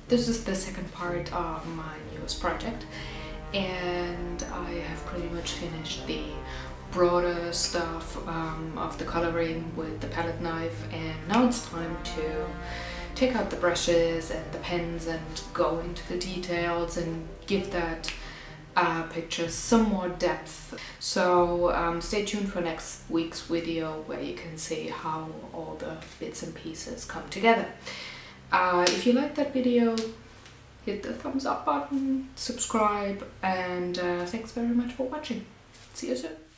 This is the second part of my newest project, and I have pretty much finished the broader stuff of the coloring with the palette knife, and now it's time to take out the brushes and the pens and go into the details and give that picture some more depth. So stay tuned for next week's video where you can see how all the bits and pieces come together. If you liked that video, hit the thumbs up button, subscribe, and thanks very much for watching. See you soon.